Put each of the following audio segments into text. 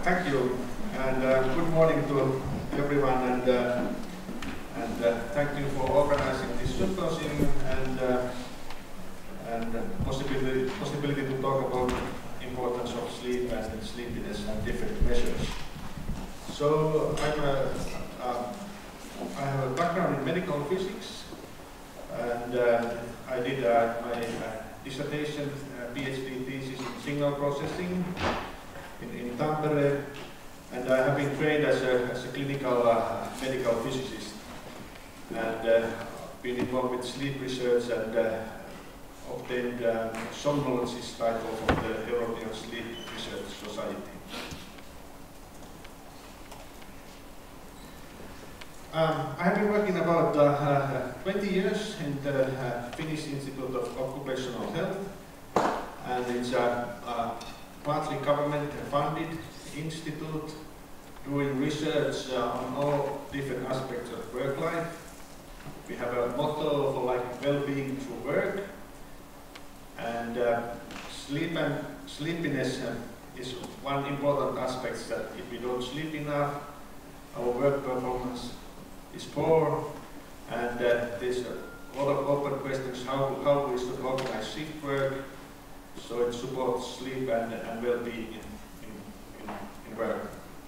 Thank you, and good morning to everyone, and thank you for organizing this symposium and possibility to talk about the importance of sleep and sleepiness and different measures. So I have a background in medical physics, and I did my dissertation, PhD thesis in signal processing in Tampere, and I have been trained as a clinical medical physicist, and been involved with sleep research and obtained somnologist title from the European Sleep Research Society. I have been working about 20 years in the Finnish Institute of Occupational Health, and it's a partly government-funded institute doing research on all different aspects of work life. We have a motto for well-being through work, and sleep and sleepiness is one important aspect. That if we don't sleep enough, our work performance is poor, and there's a lot of open questions how we should organize shift work so it supports sleep and well-being in work.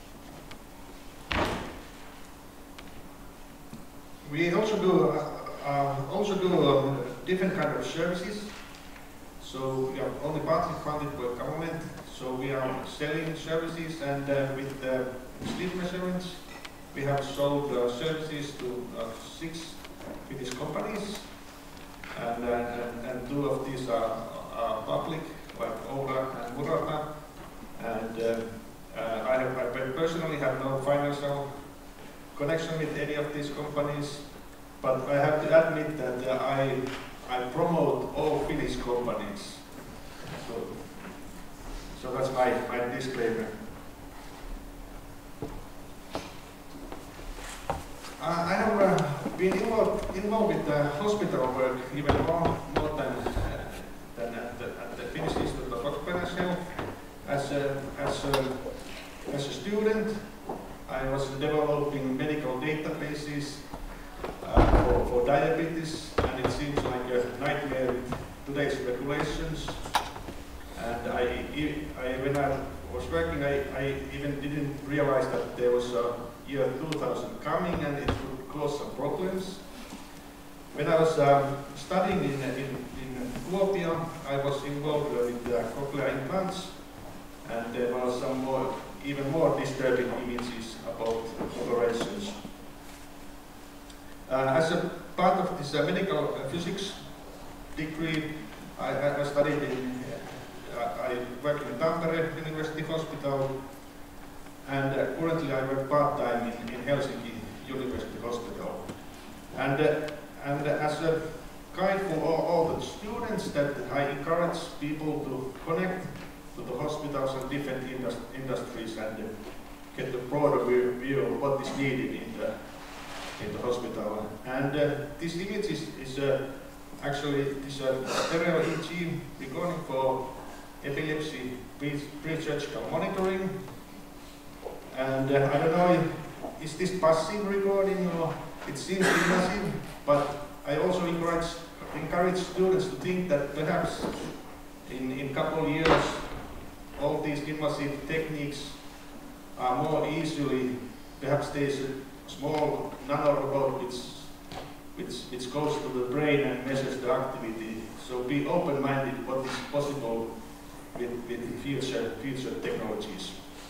We also do different kind of services. So we are only partly funded by government. So we are selling services, and with sleep measurements, we have sold services to 6 Finnish companies, and 2 of these are public, like Aalto and Murata, and I personally have no financial connection with any of these companies, but I have to admit that I promote all Finnish companies. So that's my disclaimer. I have been involved with hospital work even more than at the Finnish Institute of Occupational. As a student, I was developing medical databases for diabetes, and it seems like a nightmare with today's regulations. And when I was working, I even didn't realize that there was a year 2000 coming, and it would cause some problems. When I was studying in Kuopio, I was involved with cochlear implants, and there were some even more disturbing images about operations. As a part of this medical physics degree, I studied I worked in Tampere University Hospital, and currently I work part-time in Helsinki University Hospital. And as a guide for all the students, that I encourage people to connect to the hospitals and different industries and get a broader view of what is needed in the hospital. And this image is actually stereo EEG recording for epilepsy pre-surgical monitoring. And I don't know, is this passive recording or it seems invasive, but I also encourage students to think that perhaps in a couple of years all these invasive techniques are more easily, perhaps there's a small nanorobot which goes to the brain and measures the activity. So be open-minded what is possible with future technologies.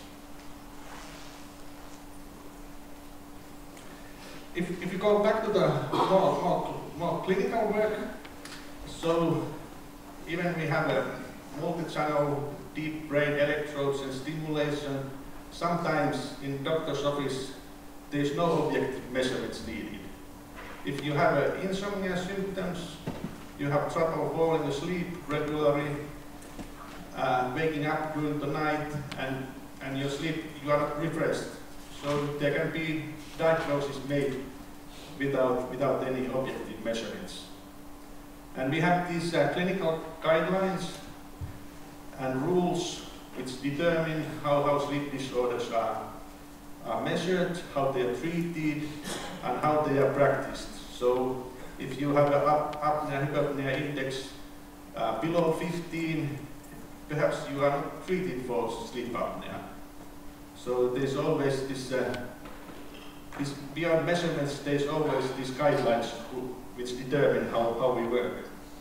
If you go back to the more clinical work, so even we have a multi-channel deep brain electrodes and stimulation, sometimes in doctor's office there's no objective measurements needed. If you have insomnia symptoms, you have trouble falling asleep regularly, waking up during the night, and you are not refreshed. So there can be diagnosis made without any objective measurements. And we have these clinical guidelines and rules which determine how sleep disorders are measured, how they are treated, and how they are practiced. So if you have an apnea-hypopnea index below 15, perhaps you are not treated for sleep apnea. So there's always this beyond measurements, there's always these guidelines which determine how we work.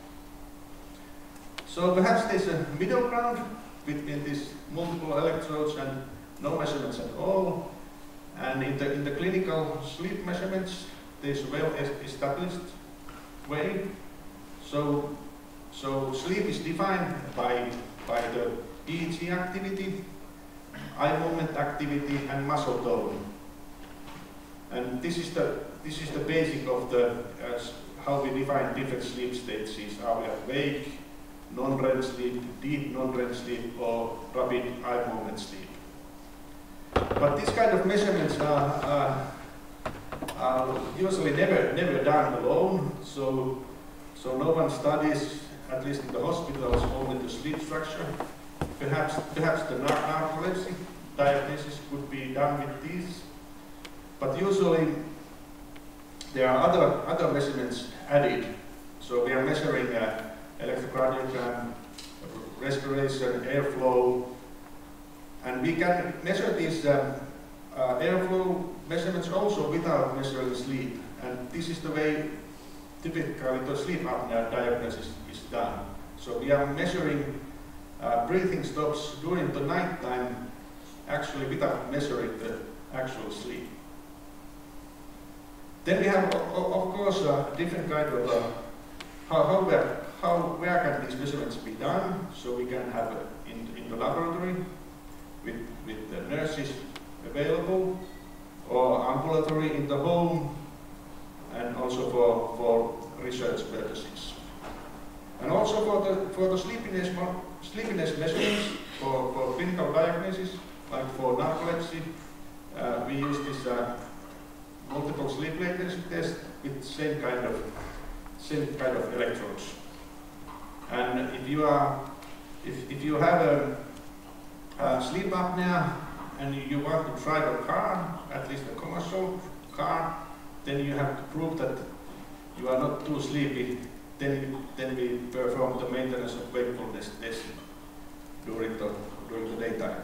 So perhaps there's a middle ground between these multiple electrodes and no measurements at all. And in the clinical sleep measurements, there's a well-established way. So sleep is defined by the EEG activity, eye movement activity, and muscle tone. And this is the basic of the how we define different sleep stages. Are we awake, non-REM sleep, deep non-REM sleep, or rapid eye movement sleep? But these kind of measurements are usually never done alone. So no one studies, at least in the hospitals, only the sleep structure. Perhaps the narcolepsy diagnosis could be done with these. But usually there are other measurements added. So we are measuring electrocardiogram, respiration, airflow, and we can measure these airflow measurements also without measuring sleep. And this is the way typically the sleep apnea diagnosis is done. So we are measuring breathing stops during the night time, actually without measuring the actual sleep. Then we have, of course, different kind of where can these measurements be done? So we can have in the laboratory with the nurses available, or ambulatory in the home, and also for research purposes. And also for the sleepiness measurements for clinical diagnosis, like for narcolepsy, we use this multiple sleep latency test with same kind of electrodes. And if you have a sleep apnea and you want to drive a car, at least a commercial car, then you have to prove that you are not too sleepy. Then we perform the maintenance of wakefulness test during the daytime.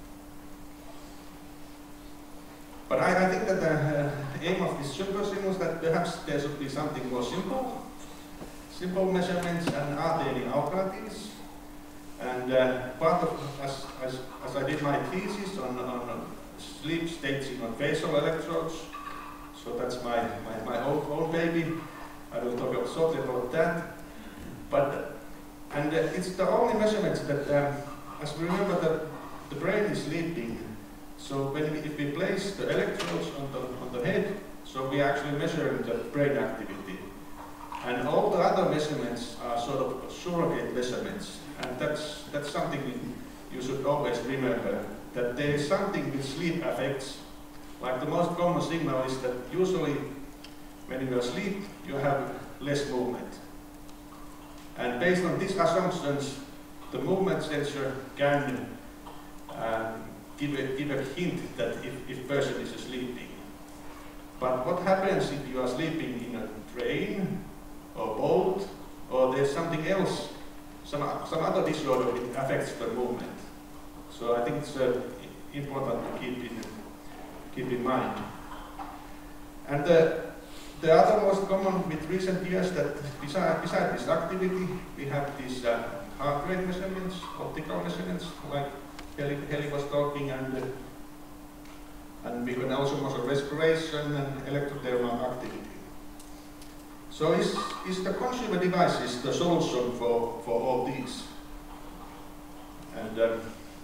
But I think that the aim of this symposium was that perhaps there should be something more simple measurements, and are there any alternatives? And part of, as I did my thesis on sleep staging on facial electrodes, so that's my own baby. I will talk shortly about that. But it's the only measurements that, as we remember, that the brain is sleeping. So if we place the electrodes on the head, so we are actually measuring the brain activity. And all the other measurements are sort of surrogate measurements. And that's something you should always remember, that there is something which sleep affects. Like the most common signal is that usually when you are asleep, you have less movement. And based on these assumptions, the movement sensor can give a hint that if person is sleeping. But what happens if you are sleeping in a train or boat, or there's something else, some other disorder which affects the movement? So I think it's important to keep in mind. And the other most common with recent years that beside this activity, we have these heart rate measurements, optical measurements, like Heli was talking, and we can also measure respiration and electrothermal activity. So is the consumer devices the solution for all these? And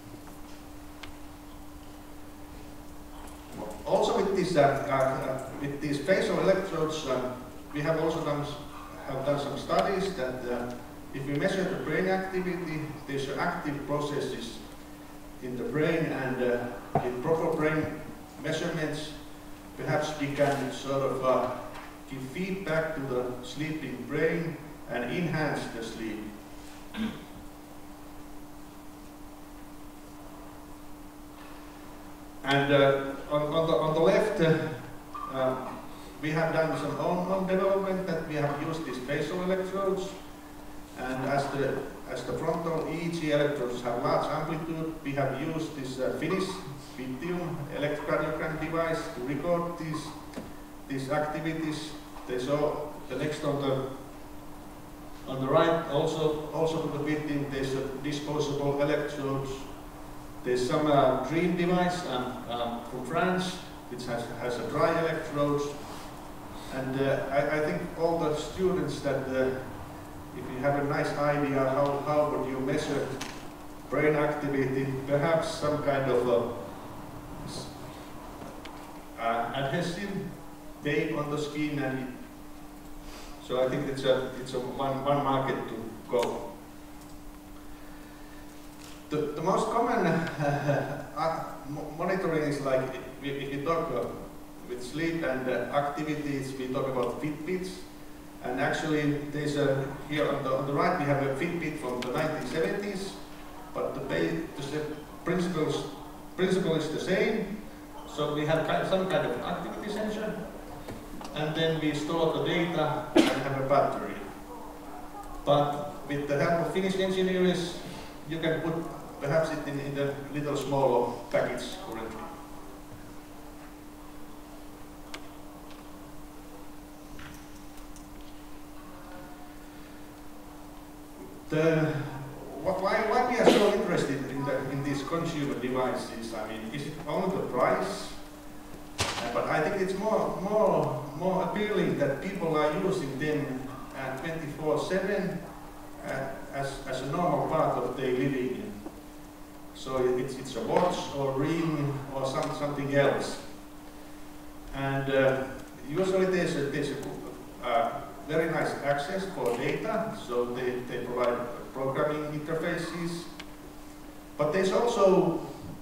also with these facial electrodes, we have also done some studies that if we measure the brain activity, there's active processes in the brain, and with proper brain measurements, perhaps we can sort of give feedback to the sleeping brain and enhance the sleep. And on the left, we have done some own development that we have used these basal electrodes. And as the frontal EEG electrodes have large amplitude, we have used this Finnish electrocardiogram device to record these activities. The next on the right, also to the Bittium, there's a disposable electrodes. There's some dream device from France, which has a dry electrodes. And I think all the students that if you have a nice idea how would you measure brain activity, perhaps some kind of adhesive tape on the skin, and so I think it's a one market to go. The most common monitoring is like if you talk with sleep and activities, we talk about Fitbits. And actually, there's here on the right we have a Fitbit from the 1970s, but the principle is the same. So we have some kind of activity sensor, and then we store the data and have a battery. But with the help of Finnish engineers, you can put perhaps it in a little smaller package currently. Why we are so interested in these consumer devices? I mean, is it only the price? But I think it's more appealing that people are using them 24/7 as a normal part of their living. So it's a watch or ring or something else. And usually there's a very nice access for data, so they provide programming interfaces. But there's also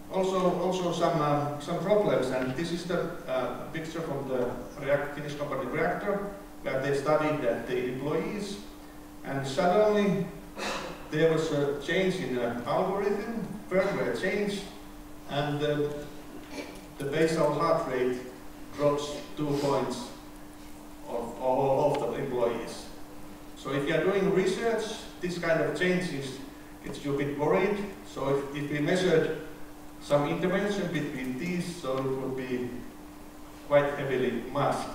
some problems, and this is the picture from the Finnish company Reactor, where they studied the employees, and suddenly there was a change in the algorithm, firmware change, and the basal heart rate drops 2 points of all of the employees. So if you are doing research, this kind of changes gets you a bit worried. So if we measured some intervention between these, so it would be quite heavily masked.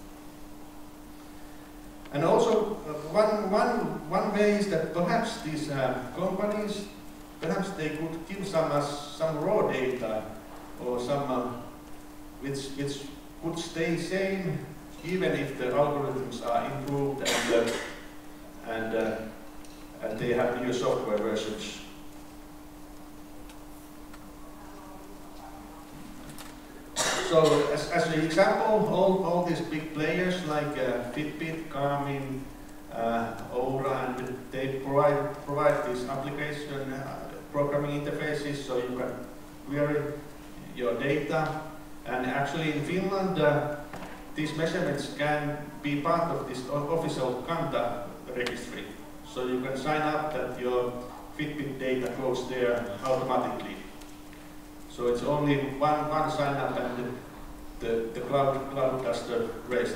And also one way is that perhaps these companies, perhaps they could give some raw data or some which could stay same even if the algorithms are improved and they have new software versions. So as an example, all these big players like Fitbit, Garmin, Oura, and they provide these application programming interfaces, so you can query your data. And actually in Finland, these measurements can be part of this official Kanta registry. So you can sign up that your Fitbit data goes there automatically. So it's only one sign up and the cloud does the rest.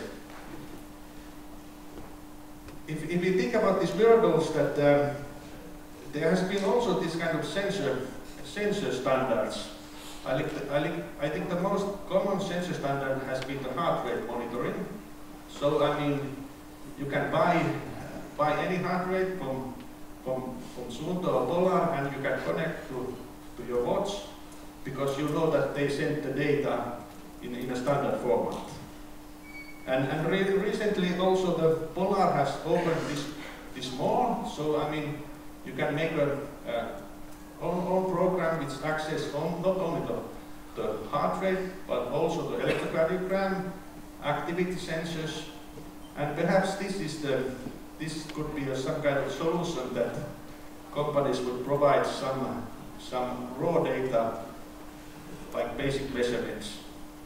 If you think about these wearables, that there has been also this kind of sensor standards. I think the most common sensor standard has been the heart rate monitoring. So I mean, you can buy any heart rate from Suunto or Polar, and you can connect to your watch, because you know that they send the data in a standard format. And recently also the Polar has opened this more, so I mean, you can make a own program which access not only the heart rate, but also the electrocardiogram, activity sensors, and perhaps this could be some kind of solution that companies would provide some raw data, like basic measurements.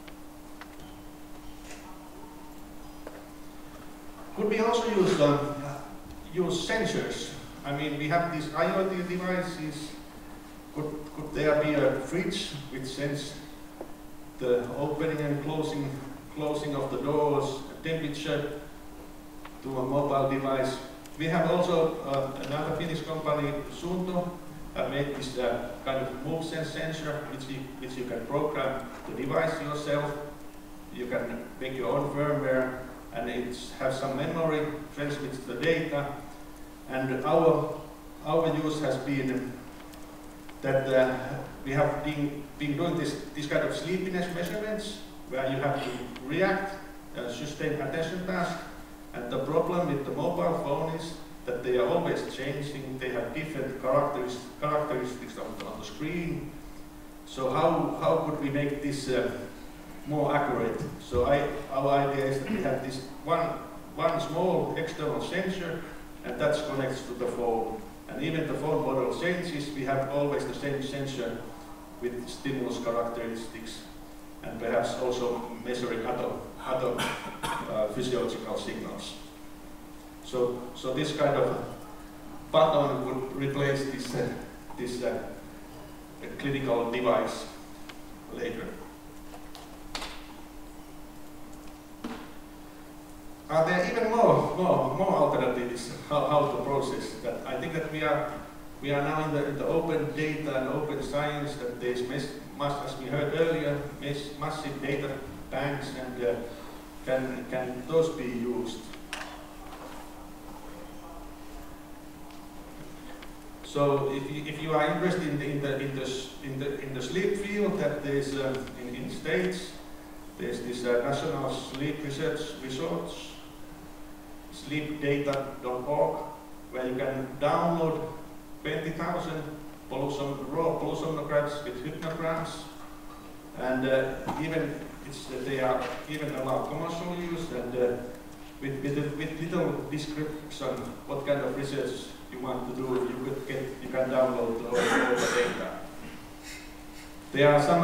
Could we also use sensors? I mean, we have these IoT devices. Could there be a fridge which sends the opening and closing of the doors, temperature to a mobile device. We have also another Finnish company, Aalto, made this kind of move sense sensor, which you can program the device yourself. You can make your own firmware, and it has some memory, transmits the data. And our use has been that we have been doing this kind of sleepiness measurements, where you have to react, sustain attention task. And the problem with the mobile phone is that they are always changing. They have different characteristics on the screen. So how could we make this more accurate? So our idea is that we have this one small external sensor, and that connects to the phone. And even the phone model changes, we have always the same sensor with stimulus characteristics, and perhaps also measuring other physiological signals. So this kind of button would replace this clinical device later. Are there even more alternatives how to process that? I think that we are now in the open data and open science, that there is as we heard earlier, massive data banks, and can those be used? So if you are interested in the sleep field, that there's in States, there's this National Sleep Research Resource, sleepdata.org, where you can download 20,000 raw polysomnographs with hypnograms, and they are even allowed commercial use, and with little description what kind of research you want to do, you can download all the data. There are some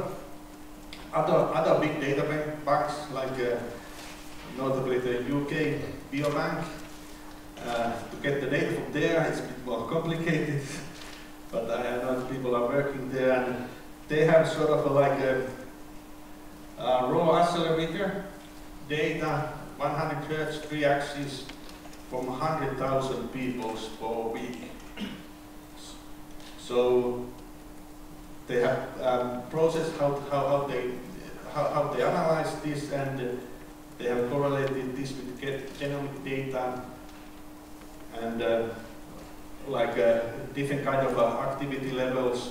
other big data banks, like notably the UK Biobank. To get the data from there, it's a bit more complicated, but I know people are working there, and they have sort of like a raw accelerometer data, 100 Hz, 3-axis, from 100,000 people per week. So they have processed how they analyze this, and they have correlated this with genomic data, and different kind of activity levels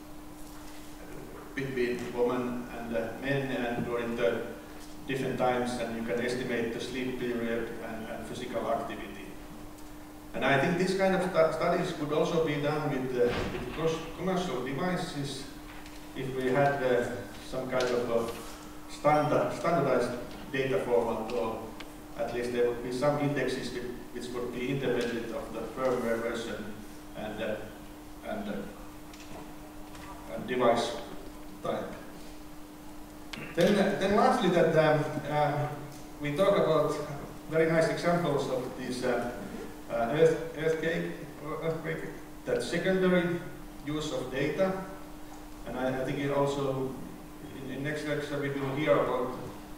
between women and men, and during the different times, and you can estimate the sleep period and physical activity. And I think this kind of studies could also be done with commercial devices if we had some kind of standardized data format, or at least there would be some indexes which would be independent of the firmware version and device type. Then lastly, that we talk about very nice examples of these earthquake, that secondary use of data, and I think it also in next lecture we will hear about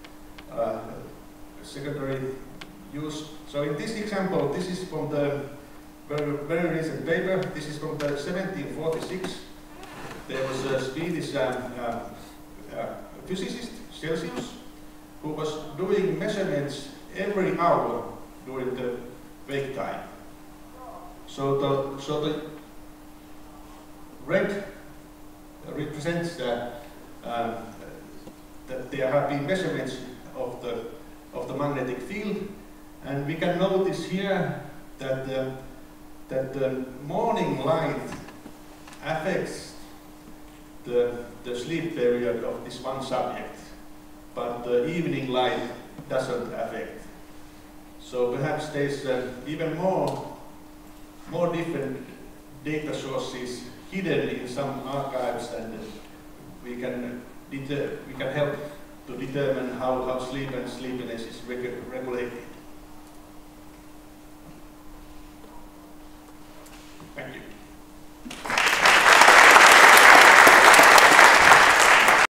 secondary use. So in this example, this is from the very recent paper. This is from the 1746. There was a Swedish physicist, Celsius, who was doing measurements every hour during the wake time. So the red represents that there have been measurements of the magnetic field, and we can notice here that the morning light affects the sleep period of this one subject, but the evening light doesn't affect. So perhaps there's even more different data sources hidden in some archives, and we can help to determine how sleep and sleepiness is regulated.